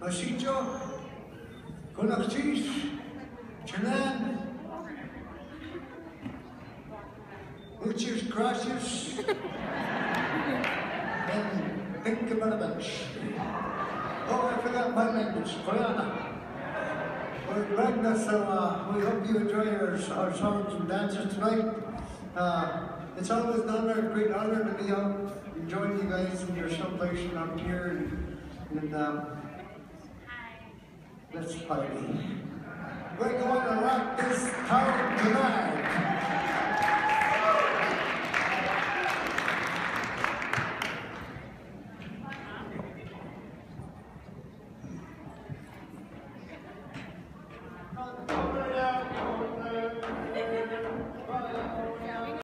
Masicho, Kunakchis, Chanan, muchas gracias, and thank you very much. Oh, I forgot my language, Koreana. We're glad that, so we hope you enjoy our songs and dances tonight. It's always an honor, a great honor to be out and join you guys in your celebration out here. And let's party. We're going to rock this town tonight.